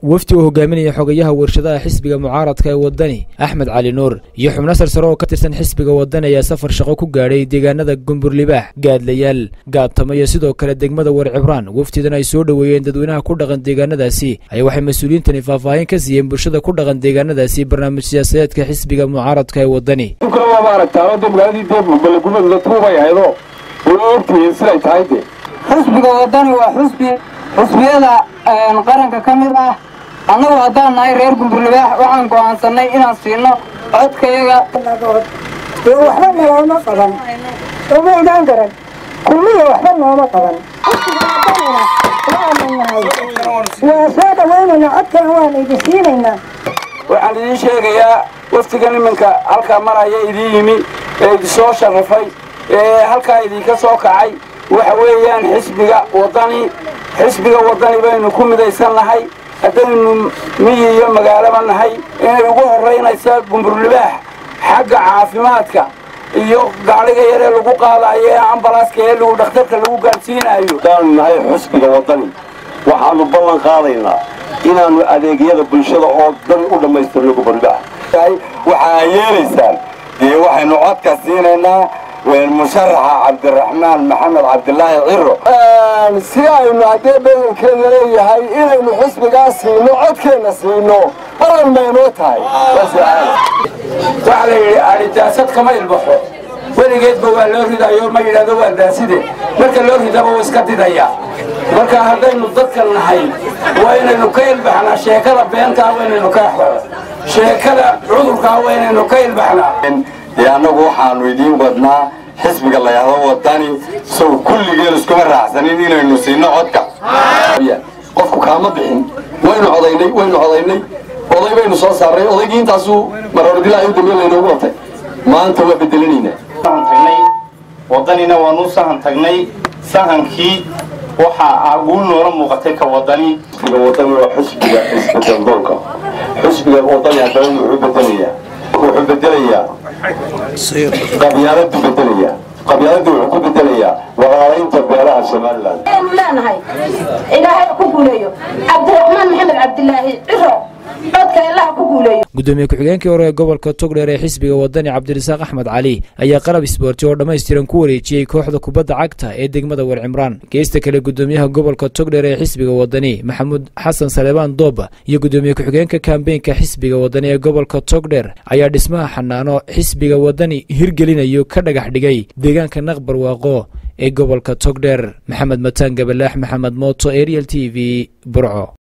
wafdi uu hogaaminaya xogayaha warshadaha xisbiga mucaaradka ee wadani Axmed Cali Nuur iyo xubno sarsare oo ka tirsan xisbiga wadani ayaa safar shaqo ku gaadhay deegaanada Gumburlibaax, Gaadlayaal, Gaatamo iyo sidoo kale degmada Warcibraan. wafdidan ay soo dhaweeyeen dadweynaha ku dhaqan deegaanadaasi ayaa waxay mas'uuliyiintani faahfaahin ka siiyeen bulshada ku dhaqan deegaanadaasi barnaamij siyaasadeedka xisbiga mucaaradka ee wadani. xisbiga wadani waa xisbiyada qaranka ka mid ah. annagu haddaan nahay reer Gumburlibaax waxaan go'aansanay inaan siino codkayaga. waxba nooma qaban uma idaan garan kulmiya waxba nooma qaban. waa soo dhaweynayna codkan waan idin siinaynaa. waxaan idin sheegayaa waftigan iminka halkaa maraya idin yimi ee idin soo sharafay ee halkaa idinka soo kacay waxa weeyaan xisbiga wadani baynu ku midaysan nahay haddaynu miyi iyo magaalaba nahay inay ugu horeynaysa Gumburlibaax xagga caafimaadka iyo gaariga yar ee lagu qaadayo ee ambalaaska ee lagu dhakhtarka lagu gaarsiinayo. daan nahay xisbiga wadani waxaanu ballan qaadaynaa inaanu adeegyada bulshada oo dhan u dhamaystirno Gumburlibaax. waxaa yeelaysaan waxaynu codka siinaynaa والمشرع عبد الرحمن محمد عبد الله عرو سياينو هدي بدنكينا ليهاي إنaynu xisbigaa siino codkeena siino qaran mayno tahay. waxa la yiri aridaasad kama ilbaxo weligeedba waa loo ridayo ma yiraahdo waa daaside marka loo ridaba waa iska didaya. marka haddaynu dadkan nahay waa inaynu ka ilbaxnaa sheekada beenta waa inaynu ka sheekada cudurka waa inaynu ka ilbaxnaa. anagu waxaanu idiin wadnaa xisbiga la yiraahdo wadani soo kulligeen isku raacsanin inaynu siino codka. qofku kaama bixin waynu codaynay oday baynu soo saaray odaygii intaasu maroordilaa u dambeeyay inoo watay maanta waa bedelinayna wadanina waanu sahan tagnay sahankii waxa ugu noora muuqatay ka wadani waa xisbiga isbeddelka xisbiga wadani hadda wuxuu bedelayaa qabyaalada wuxuu ku bedelayaa walaalaynta beelaha Soomaaliland. leenahay ilaahay ku guuleeyo Cabdiraxmaan Maxamed Cabdilaahi Ciro codka ilaahay ku guuleeyo. gudoomiye ku-xigeenkii hore ee gobolka Togdheer ee xisbiga wadani Cabdirasaaq Axmed Cali ayaa qalab isboorti oo dhameystiran ku wareejiyay kooxda kubadda cagta ee degmada Warcibraan. geesta kale gudoomiyaha gobolka Togdheer ee xisbiga wadani Maxamuud Xasan Saleebaan Dooba iyo gudoomiye ku-xigeenka kaambeynka xisbiga wadani ee gobolka Togdheer ayaa dhismaha xanaano xisbiga wadani hirgelinayo ka dhagax dhigay deegaanka Naqbarwaaqo ee gobolka Togdheer. Maxamed Mataan Gabalaax, Maxamed Mooto, Ariel TV, Burco.